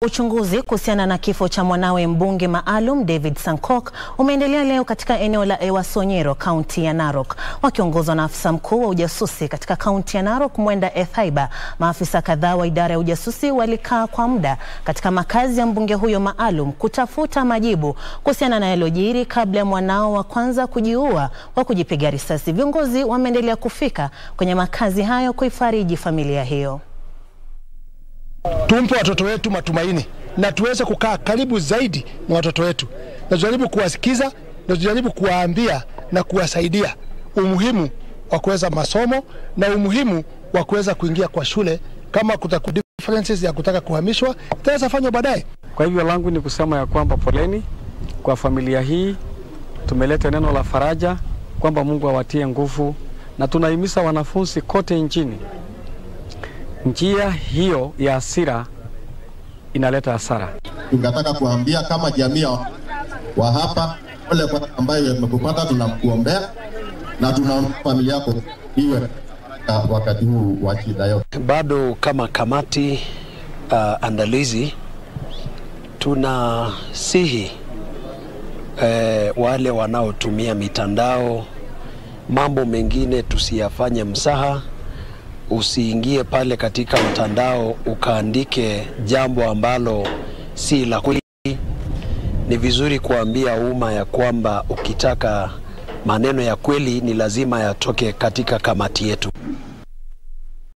Uchunguzi kuhusiana na kifo cha mwanawe mbunge maalum David Sankok umeendelea leo katika eneo la Ewasonyero, kaunti ya Narok. Wakiongozwa na afisa mkuu wa ujasusi katika kaunti ya Narok, Mwenda Ethaiba, maafisa kadhaa wa idara ya ujasusi walikaa kwa muda katika makazi ya mbunge huyo maalum kutafuta majibu kuhusiana na yaliyojiri kabla ya mwanao wa kwanza kujiua kwa kujipiga risasi. Viongozi wameendelea kufika kwenye makazi hayo kuifariji familia hiyo. Tumpe watoto wetu matumaini na tuweze kukaa karibu zaidi na watoto wetu, na tujaribu kuwasikiza, na tujaribu kuwaambia na kuwasaidia umuhimu wa kuweza masomo na umuhimu wa kuweza kuingia kwa shule. Kama kutakuwa differences ya kutaka kuhamishwa, itaweza fanywa baadaye. Kwa hivyo langu ni kusema ya kwamba poleni kwa familia hii. Tumeleta neno la faraja kwamba Mungu awatie nguvu, na tunahimiza wanafunzi kote nchini. Njia hiyo ya hasira inaleta hasara. Tunataka kuambia kama jamii wa hapa, wale ambayo wamekupata, tunakuombea na tunaomba familia yako iwe wakati huu wa shida yote. Bado kama kamati andalizi tunasihi wale wanaotumia mitandao, mambo mengine tusiyafanye mzaha. Usiingie pale katika mtandao ukaandike jambo ambalo si la kweli. Ni vizuri kuambia umma ya kwamba ukitaka maneno ya kweli ni lazima yatoke katika kamati yetu.